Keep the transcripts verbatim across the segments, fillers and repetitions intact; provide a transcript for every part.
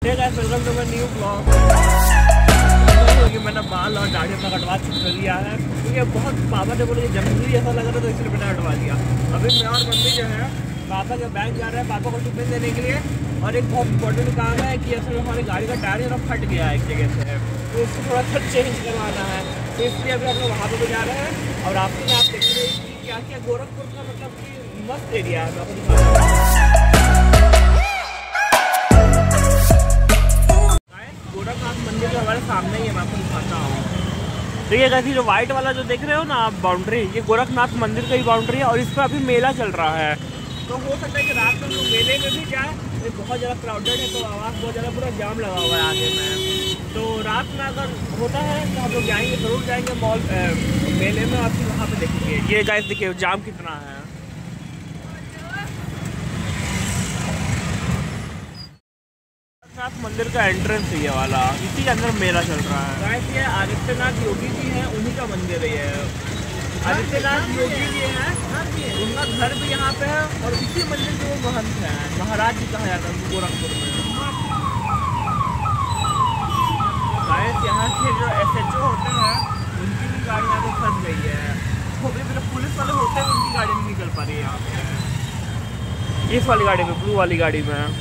Welcome to my new blog. कि मैंने बाल और दाढ़ी अपना कटवा कर लिया है क्योंकि बहुत पापा ने बोले जंगली ऐसा लग रहा था तो इसलिए मैंने कटवा लिया। अभी मैं और मम्मी जो है पापा के बैंक जा रहे हैं पापा को टिफिन देने के लिए। और एक बहुत इंपॉर्टेंट काम है कि असल में हमारी गाड़ी का टायर है फट गया है एक जगह से, तो इसको थोड़ा सा चेंज करवाना है। तो इसलिए अभी हम लोग वहाँ पर भी जा रहे हैं। और आपके आप देख रहे हैं कि क्या क्या गोरखपुर का मतलब कि मस्त एरिया है। मैं आपको दिखा रहा हूँ गोरखनाथ मंदिर जो हमारे सामने ही है, मैं आपको दिखाता हूँ। देखिए कैसी जो व्हाइट वाला जो देख रहे हो ना आप बाउंड्री, ये गोरखनाथ मंदिर का ही बाउंड्री है। और इस पर अभी मेला चल रहा है, तो हो सकता है कि रात में लोग मेले में भी जाए। ये बहुत ज़्यादा क्राउडेड है तो आवाज़ बहुत ज़्यादा पूरा जाम लगा हुआ है आगे में। तो रात में अगर होता है तो हम लोग जाएंगे, ज़रूर जाएंगे मॉल मेले में, आपकी वहाँ पे देखेंगे। ये गाइस देखिए जाम कितना है। मंदिर का एंट्रेंस है ये वाला, इसी के अंदर मेला चल रहा है। गाइस ये आदित्यनाथ योगी जी हैं, उन्हीं का मंदिर है ये। आदित्यनाथ योगी जी हैं, उनका घर भी यहाँ पे है। और इसी मंदिर के वो महंत हैं, महाराज जी कहा जाता है गोरखपुर में। गाइस यहाँ के जो एस एच ओ होते हैं उनकी भी गाड़ी यहाँ पे फंस गई है। वो भी मेरे पुलिस वाले होते हैं, उनकी गाड़ी नहीं निकल पा रही है यहाँ पे। इस वाली गाड़ी में, ब्लू वाली गाड़ी में।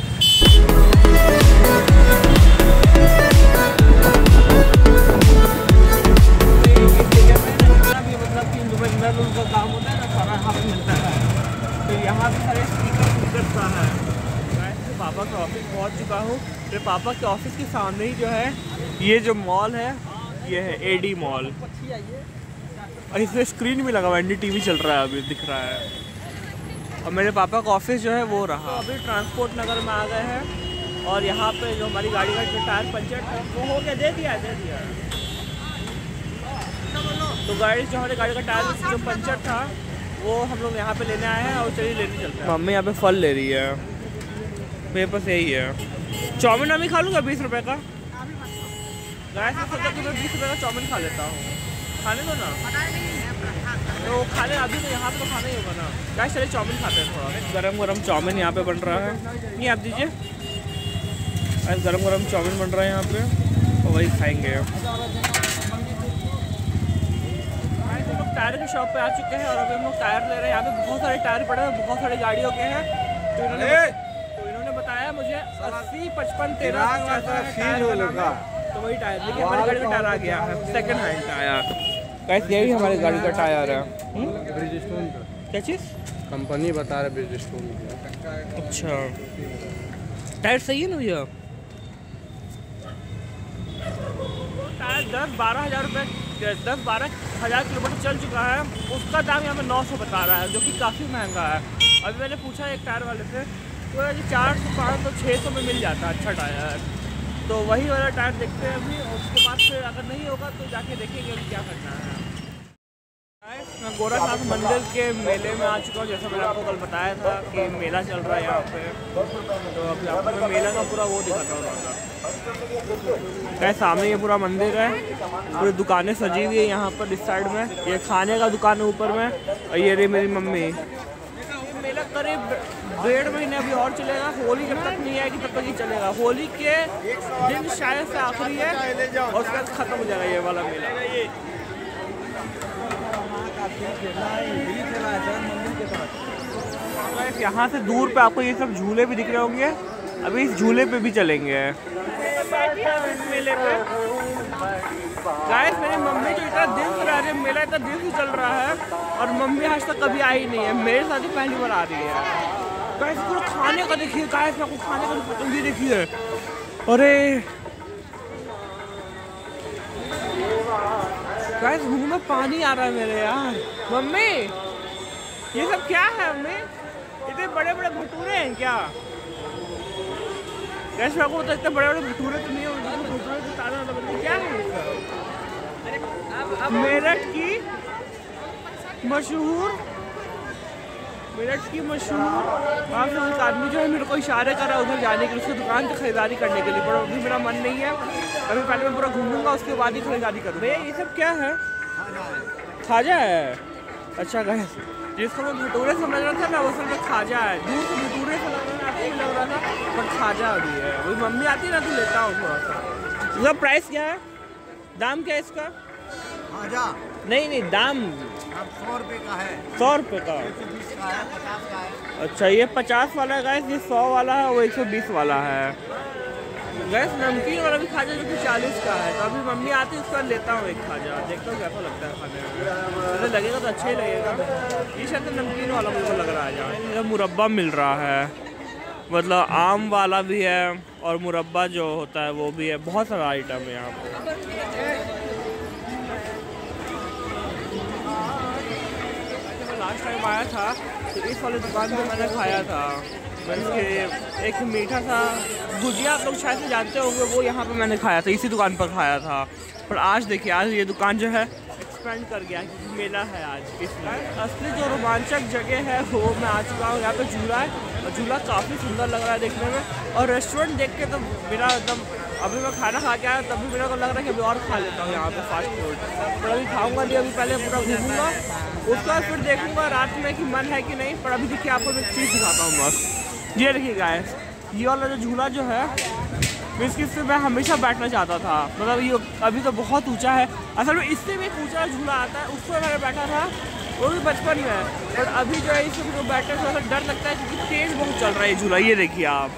उनका काम होता है ना, सारा यहाँ पे मिलता है। तो यहाँ पे सारे स्पीकर स्पीकर सा है। मैं पापा के ऑफिस पहुँच चुका हूँ। फिर पापा के ऑफिस के सामने ही जो है ये जो मॉल है ये है एडी मॉल। और इसमें स्क्रीन भी लगा हुआ है, एन डी टी वी चल रहा है अभी दिख रहा है। और मेरे पापा का ऑफिस जो है वो रहा। तो अभी ट्रांसपोर्ट नगर में आ गए हैं। और यहाँ पे जो हमारी गाड़ी का जो टायर पंचर था वो हो गया, दे दिया दे दिया तो गाड़ी जो हमारी गाड़ी का टायर जो पंचर था वो हम लोग यहाँ पे लेने आए हैं। और चलिए लेने चलते हैं। मम्मी यहाँ पे फल ले रही है, मेरे पास यही है। चाउमीन अभी खा लूँगा बीस रुपये का। गाय से सोचा कि मैं बीस रुपये का चाउमीन खा लेता हूँ, खाने दो ना। तो खाने अभी तो यहाँ पे तो खाना ही होगा ना। गाय चलिए चाउमीन खाते हैं थोड़ा। गरम गरम चाउमीन यहाँ पे बन रहा है, ये आप दीजिए। गरम गरम चाउमीन बन रहा है यहाँ पे, तो वही खाएंगे। टायर की शॉप पे आ चुके हैं और अभी हम लोग टायर ले रहे हैं। यहाँ पे बहुत सारे टायर पड़े हैं, बहुत सारी गाड़ियों के हैं। तो इन्होंने तो इन्होंने बताया मुझे अस्सी पचपन तेरह तो वही टायर। देखिए हमारी गाड़ी का टायर आ गया है, सेकंड हैंड टायर। कैसे यही हमारी गाड़ी का टायर है। ब्रिजस्टोन का क्या चीज़ कंपनी बता रहे ब्रिजस्टोन। अच्छा टायर सही है ना भैया? टायर दस बारह हज़ार रुपये दस बारह हज़ार किलोमीटर चल चुका है। उसका दाम यहाँ पे नौ सौ बता रहा है, जो कि काफ़ी महंगा है। अभी मैंने पूछा एक टायर वाले से तो ये चार सौ पाँच सौ छः सौ में मिल जाता है अच्छा टायर। तो वही वाला टायर देखते हैं अभी। उसके बाद फिर अगर नहीं होगा तो जाके देखेंगे अभी क्या करना है। मैं गोरखनाथ मंदिर के मेले में आ चुका हूँ। जैसा मैंने आपको कल बताया था कि मेला चल रहा है यहाँ पे। तो अभी आपको मैं मेला का पूरा वो दिखाता हूँ। क्या सामने ये पूरा मंदिर है, पूरी दुकानें सजी हुई है यहाँ पर। इस साइड में ये खाने का दुकान है ऊपर में। और ये रही मेरी मम्मी। ये मेला करीब डेढ़ महीने अभी और चलेगा। होली जब तक नहीं आएगी तब तक ही चलेगा। होली के दिन शायद से आखिरी है और उसके बाद खत्म हो जाएगा ये वाला मेला। यहाँ से दूर पे आपको ये सब झूले भी दिख रहे होंगे। अभी इस झूले पे भी चलेंगे मेले पे। गाइस मेरी मम्मी जो इतना दिन से रह रही है, मेला इतना दिन से चल रहा है और मम्मी आज तक कभी आई नहीं है। मेरे साथ ही पहली बार आ रही है। गाइस पूरा खाने का देखिए, गाइस आपको खाने का पसंद ही देखिए। अरे गाइस मुंह में पानी आ रहा है मेरे यार। मम्मी ये सब क्या है? मम्मी इतने बड़े बड़े भटूरे हैं क्या? गैस आपको तो इतने बड़े बड़े भटूरे तो नहीं होंगे। भटूरे तो ताजा ताजा क्या है इसका? मेरठ की मशहूर मेरठ की मशहूर वहाँ से एक आदमी जो है मेरे को इशारे कर रहा है उधर जाने के लिए, उसकी दुकान से खरीदारी करने के लिए। पर अभी मेरा मन नहीं है। अभी पहले मैं पूरा घूमूंगा उसके बाद ही खरीदारी करूँ। भैया ये सब क्या है? खाजा है। अच्छा गाइस जिसको मैं भटूरे समझ रहा था ना वो सब खाजा है। दूर से भटूरे से लग रहा है। लग रहा था, पर खाजा अभी है। वही मम्मी आती है ना तो लेता हूँ थोड़ा सा। इसका प्राइस क्या है, दाम क्या है इसका? खाजा नहीं नहीं दाम सौ रुपये का है, सौ रुपये का। एक सौ बीस का है, पचास का है। अच्छा ये पचास वाला है गाइस, ये सौ वाला है, वो एक सौ बीस वाला है गैस। नमकीन वाला भी खाजा जो कि चालीस का है। तो अभी मम्मी आती है उसका लेता हूँ एक खाजा, देखता हूँ कैसा लगता है खाने में। अगर लगेगा तो अच्छा ही लगेगा। ये शायद नमकीन वाला मुझे लग रहा है। यहाँ इधर मुरब्बा मिल रहा है, मतलब आम वाला भी है और मुरब्बा जो होता है वो भी है। बहुत सारा आइटम है यहाँ पे। लास्ट टाइम आया था तो इस वाले दुकान पे मैंने खाया था, मीन्स के एक मीठा सा गुजिया, आप लोग शायद से जानते होंगे, वो यहाँ पे मैंने खाया था, इसी दुकान पर खाया था। पर आज देखिए, आज ये दुकान जो है एक्सपेंड कर गया क्योंकि मेला है आज। इसलिए असली जो रोमांचक जगह है वो मैं आ चुका हूँ। यहाँ पे झूला है और झूला काफ़ी सुंदर लग रहा है देखने में। और रेस्टोरेंट देख के तो मेरा एकदम, अभी मैं खाना खा के आया तब भी मेरे को लग रहा है कि अभी और खा लेता हूँ यहाँ पे फास्ट फूड। पर अभी खाऊंगा नहीं, अभी पहले पूरा घूमूंगा, उसके बाद फिर देखूंगा रात में कि मन है कि नहीं। पर अभी देखिए आपको मैं चीज़ दिखाता हूँ मस्त। ये देखिए गाइस, ये वाला जो झूला जो है मीन्स कि इससे मैं हमेशा बैठना चाहता था। मतलब ये अभी तो बहुत ऊंचा है, असल में इससे भी एक ऊंचा झूला आता है, उस पर मैंने बैठा था, वो भी बचपन में। पर अभी जो है इससे तो बैठने से थोड़ा डर लगता है क्योंकि तेज़ बहुत चल रहा है ये झूला। ये देखिए आप।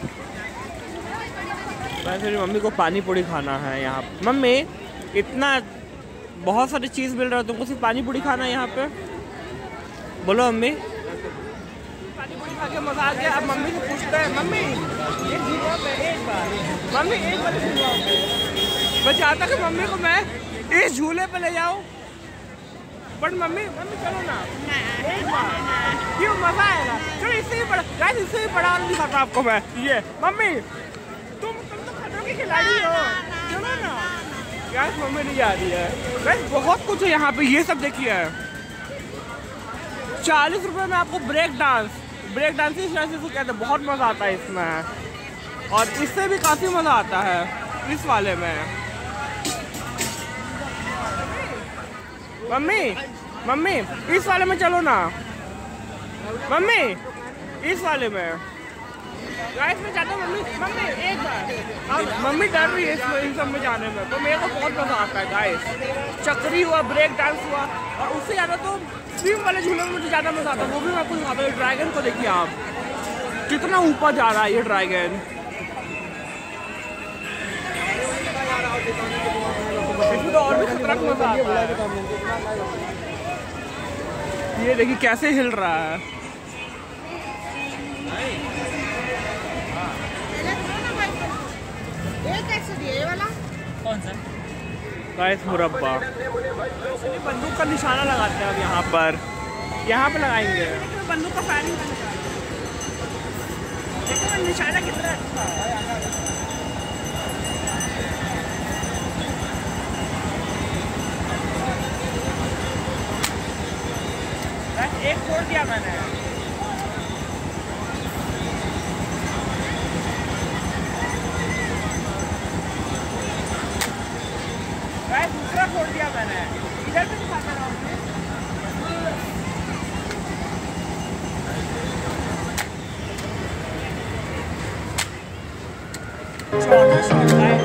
वैसे मेरी मम्मी को पानी पूड़ी खाना है यहाँ। मम्मी इतना बहुत सारी चीज़ मिल रहा है, तुमको सिर्फ पानी पूड़ी खाना है यहाँ पे? बोलो मम्मी। पानी पूड़ी खा के मजा आ गया। अब मम्मी से पूछते हैं, मम्मी एक झूला पे एक बार, मम्मी एक बार झूला पे। मैं चाहता कि मम्मी को मैं इस झूले पे ले जाऊँ, बट मम्मी मम्मी चलो ना एक बार, क्यों मजा आएगा। चलो इससे ही बड़ा गाइस, इससे ही बड़ा और दिखाता आपको मैं। ये मम्मी तुम तुम तो खतरों की खिलाड़ी हो, चलो ना। गाइस मम्मी नहीं जा रही है। गाइस बहुत कुछ है यहाँ पे, ये सब देखिए। चालीस रुपए में आपको ब्रेक डांस, ब्रेक डांस इस तरह से कहते हैं, बहुत मज़ा आता है इसमें। और इससे भी काफ़ी मज़ा आता है इस वाले में। मम्मी मम्मी इस वाले में चलो ना, मम्मी इस वाले में। गाइस मैं चाहता हूँ मम्मी मम्मी एक बार। अब मम्मी डर रही है इसमें, इन सब में जाने में, तो मेरे को बहुत मज़ा आता है गाइस। चक्री हुआ, ब्रेक डांस हुआ, और उससे ज़्यादा तो स्विम वाले झूले में मुझे ज़्यादा मज़ा आता है। वो भी मैं आपको दिखाता हूँ। ड्रैगन को देखिए आप, कितना ऊपर जा रहा है ये ड्रैगन। इसमें तो और भी खतरनाक मज़ा आता है। ये देखिए कैसे हिल रहा है। ये वाला कौन सा? गाइस मुरब्बा। बंदूक का निशाना लगाते हैं अब यहाँ पर, यहाँ पे लगाएंगे। बंदूक का फैन देखो निशाना कितना अच्छा है। एक छोड़ दिया मैंने। दूसरा छोड़ दिया मैंने, इधर पे दिखाता रहा हूँ। छोटा छोटा है।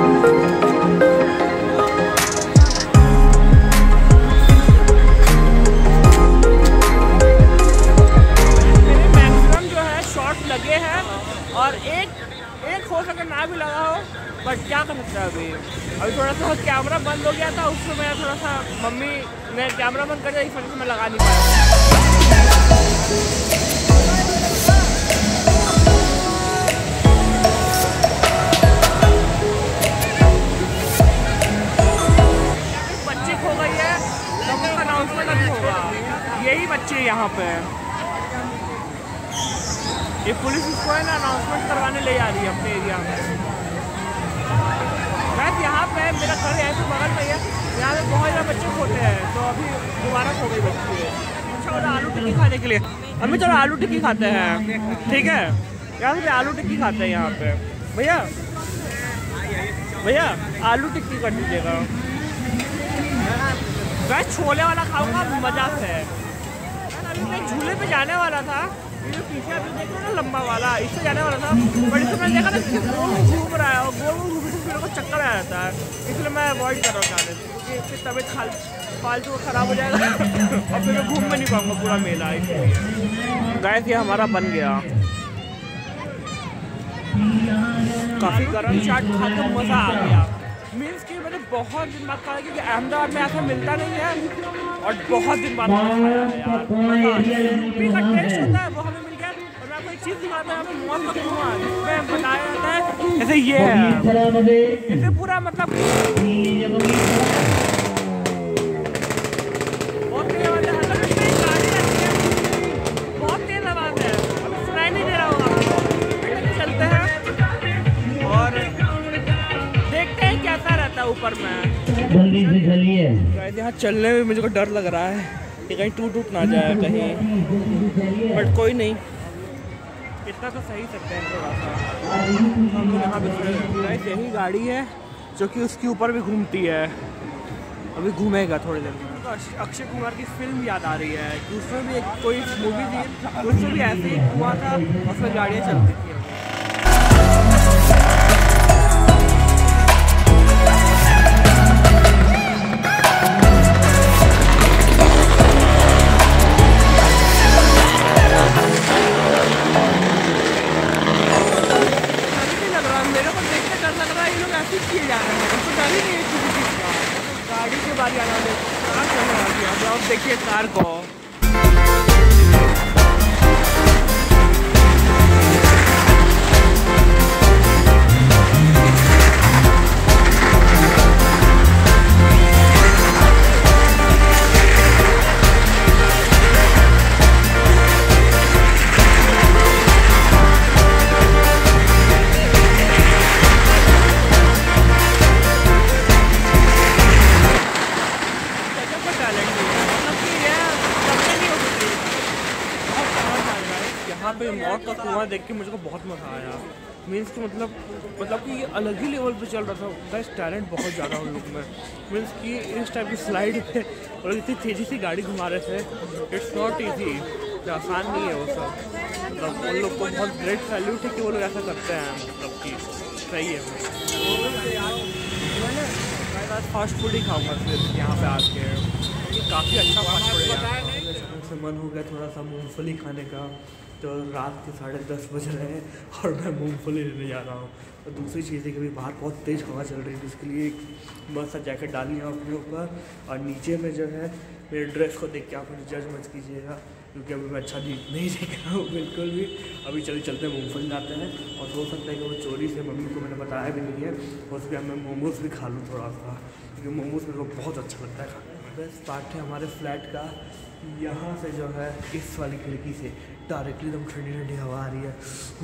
मेरे मैक्सिमम जो है शॉट लगे हैं, और एक एक हो सके ना भी लगा हो, बट क्या कर सकते हैं। अभी अभी थोड़ा सा कैमरा बंद हो गया था, उसमें मैं थोड़ा सा मम्मी ने कैमरा बंद कर दिया, इस वजह से मैं लगा नहीं पाया। बच्ची खो गई है, तो उसका अनाउंसमेंट अभी होगा। यही बच्चे यहाँ पे ये पुलिस उसको है ना अनाउंसमेंट करवाने ले जा रही है अपने एरिया में। बस यहाँ पे मेरा घर है तो बगल में है, यहाँ पे बहुत ज़्यादा बच्चे खोते हैं, तो अभी दोबारा खो गई बच्ची। अच्छा बोला आलू टिक्की खाने के लिए, अभी चलो आलू टिक्की खाते हैं, ठीक है। यहाँ पे आलू टिक्की खाते हैं यहाँ पे। भैया भैया आलू टिक्की कर दीजिएगा। मैं छोले वाला खाऊंगा मजा से। अभी मैं झूले पे जाने वाला था, ये जो पीछे आप देख रहे हो ना लंबा वाला, इससे जाने वाला था, बट इससे मैंने देखा ना कि गोल घूम रहा है और गोल घूम घूम मेरे को चक्कर आ जाता है, इसलिए मैं अवॉइड कर रहा हूँ जाने से, क्योंकि इससे तबीयत खाल फालतू खराब हो जाएगा और फिर मैं घूम में नहीं पाऊँगा पूरा मेला। इसलिए गाइस ये हमारा बन गया। काफ़ी गर्म चाट खाकर मज़ा आ गया। मीन्स कि मैंने बहुत दिन बाद खाया, क्योंकि अहमदाबाद में ऐसा मिलता नहीं है और बहुत दिन बाद मैंने खाया है यार। भी का टेस्ट होता है वो हमें मिल गया। और मैं आपको एक चीज़ दिखाता हूँ, यहाँ पे मौत का कुआं जिसमें बताया जाता है जैसे ये है, इससे पूरा मतलब बहुत तेज आवाज़ है, बहुत तेज आवाज़ है, अभी सुनाई नहीं दे रहा होगा आपको। चलते हैं और देखते हैं कैसा रहता है ऊपर में। जल्दी से चलिए। यहाँ चलने में मुझे को डर लग रहा है कि कहीं टूट टूट ना जाए कहीं, बट कोई नहीं, इतना तो सही सकते हैं थोड़ा सा। हम लोग यहाँ पे खड़े, यही गाड़ी है जो कि उसके ऊपर भी घूमती है, अभी घूमेगा थोड़ी देर में। तो अक्षय कुमार की फिल्म याद आ रही है कि उसमें भी एक कोई मूवी थी, उसमें भी ऐसे ही कुआं था, उसमें गाड़ियाँ चलती थी। गाड़ी के बारे में आप देखिए कार को। यहाँ पे मौत का कुआं देख के मुझे को बहुत मज़ा आया। मीन्स कि मतलब मतलब कि ये अलग ही लेवल पे चल रहा था। गाइस टैलेंट बहुत ज़्यादा उन लोग में। मीन्स कि इस टाइप की स्लाइड पे और इतनी तेज़ी से गाड़ी घुमा रहे थे। इट्स नॉट ईजी, आसान नहीं है वो सब। मतलब उन लोग को बहुत ग्रेट सैल्यूट है कि वो लोग ऐसा करते हैं। मतलब कि सही है। मैं आज फास्ट फूड ही खाऊँगा फिर यहाँ पे आके। काफ़ी अच्छा फास्ट फूड है। से मन हो गया थोड़ा सा मूँगफली खाने का, तो रात के साढ़े दस बज रहे हैं और मैं मूँगफली लेने जा रहा हूँ। और दूसरी चीज़ है कि अभी बाहर बहुत तेज़ हवा चल रही है, जिसके लिए एक मस्त सा जैकेट डाली है अपने ऊपर। और नीचे में जो है मेरे ड्रेस को देख के आप मुझे जज मत कीजिएगा, क्योंकि अभी मैं अच्छा दिख नहीं दिख रहा हूँ बिल्कुल भी। अभी चल चलते मूँगफली लाते हैं, और हो सकता है कि वो चोरी से मम्मी को मैंने बताया भी नहीं है, और उसके मैं मोमोज़ भी खा लूँ थोड़ा सा, क्योंकि मोमोज़ मेरे को बहुत अच्छा लगता है खाने में। बस स्टार्ट है हमारे फ्लैट का। यहाँ से जो है इस वाली खिड़की से डायरेक्टली एकदम ठंडी ठंडी हवा आ रही है,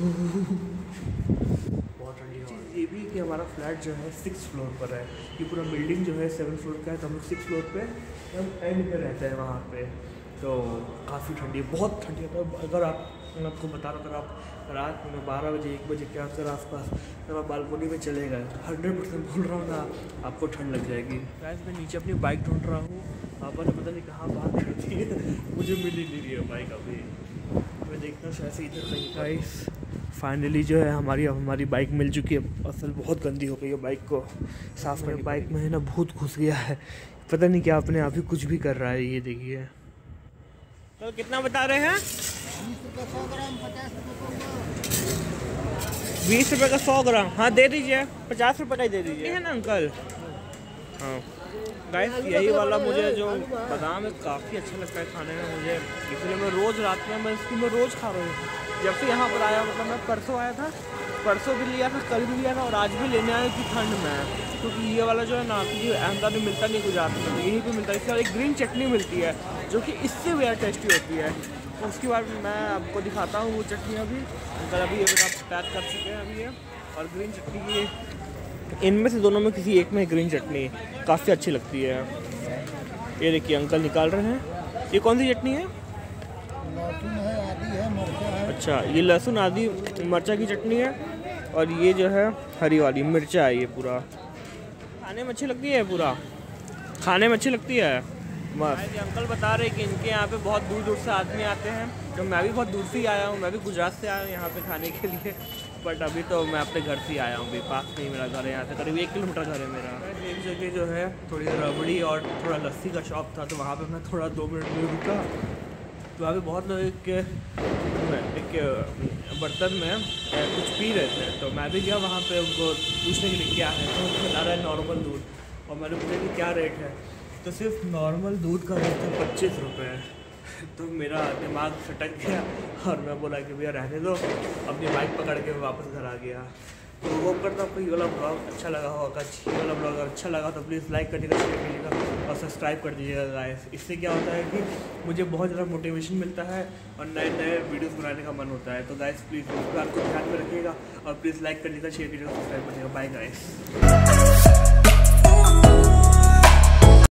बहुत ठंडी हवा। ये भी कि हमारा फ्लैट जो है सिक्स फ्लोर पर है। ये पूरा बिल्डिंग जो है सेवन फ्लोर का है, तो हम लोग सिक्स फ्लोर पे हम एंड पे रहते हैं वहाँ पे। तो काफ़ी ठंडी है, बहुत ठंडी है। तो अगर आप मैं आपको बता रहा हूँ, अगर आप रात में बारह बजे एक बजे के आसपास आसपास जब आप बालकोनी में चले गए, हंड्रेड परसेंट बोल रहा हूँ ना, आपको ठंड लग जाएगी। गाइस मैं नीचे अपनी बाइक ढूंढ रहा हूँ, पापा ने पता नहीं कहाँ बात करती है, मुझे मिल ही नहीं रही है बाइक अभी। मैं देखता हूँ शायद से इधर कहीं। गाइस फाइनली जो है हमारी अब हमारी बाइक मिल चुकी है। असल बहुत गंदी हो गई है, बाइक को साफ़ करनी। बाइक में है ना भूत घुस गया है, पता नहीं क्या अपने आप ही कुछ भी कर रहा है। ये देखिए तो कितना बता रहे हैं? बीस रुपये का सौ ग्राम। हाँ दे दीजिए, पचास रुपये का ही दे दीजिए, है ना अंकल? हाँ गाइस यही वाला मुझे जो बादाम है काफ़ी अच्छा लगता है खाने में मुझे, इसलिए मैं रोज़ रात में मैं इसकी मैं रोज़ खा रहा हूँ। जब से यहाँ पर आया, मतलब मैं परसों आया था, परसों भी लिया था, कल भी लिया था, और आज भी लेने आया कि ठंड में, क्योंकि ये वाला जो है ना क्योंकि अहमदाबाद में मिलता नहीं गुजरात में, तो यहीं पे मिलता है। इसके बाद एक ग्रीन चटनी मिलती है जो कि इससे ज़्यादा टेस्टी होती है। तो उसके बाद मैं आपको दिखाता हूँ वो चटनी। अभी अंकल अभी ये आप पैक कर चुके हैं अभी ये, और ग्रीन चटनी की इनमें से दोनों में किसी एक में ग्रीन चटनी काफ़ी अच्छी लगती है। ये देखिए अंकल निकाल रहे हैं। ये कौन सी चटनी है? लहसुन है, आदि है, मिर्चा है। अच्छा ये लहसुन आदि मिर्चा की चटनी है, और ये जो है हरी वाली मिर्चा है। ये पूरा खाने में अच्छी लगती है, पूरा खाने में अच्छी लगती है। बस अंकल बता रहे कि इनके यहाँ पे बहुत दूर दूर से आदमी आते हैं तो मैं भी बहुत दूर से ही आया हूँ, मैं भी गुजरात से आया हूँ यहाँ पे खाने के लिए, बट अभी तो मैं अपने घर से ही आया हूँ, अभी पास में ही मेरा घर है, यहाँ से करीब एक किलोमीटर घर है मेरा। एक जगह जो है थोड़ी रबड़ी और थोड़ा लस्सी का शॉप था, तो वहाँ पे मैं थोड़ा दो मिनट में रुका। तो वहाँ पे बहुत लोग एक, एक बर्तन में कुछ पी रहे थे, तो मैं भी गया वहाँ पे उनको पूछने के लिए क्या है, तो उनको बता रहा है नॉर्मल दूध, और मैंने पूछा कि क्या रेट है, तो सिर्फ नॉर्मल दूध का रेट था पच्चीस रुपये। तो मेरा दिमाग सटक गया और मैं बोला कि भैया रहने दो, अपनी बाइक पकड़ के मैं वापस घर आ गया। तो होप करता हूँ आपको ये वाला ब्लॉग अच्छा लगा होगा। ये वाला ब्लॉग अगर अच्छा लगा तो प्लीज़ लाइक करिएगा, शेयर करिएगा और सब्सक्राइब कर दीजिएगा गाइस। इससे क्या होता है कि मुझे बहुत ज़्यादा मोटिवेशन मिलता है और नए नए वीडियोस बनाने का मन होता है। तो गाइस प्लीज़ इस बात को ध्यान में रखिएगा और प्लीज़ लाइक करिएगा, शेयर करिएगा, सब्सक्राइब करिएगा। Bye guys.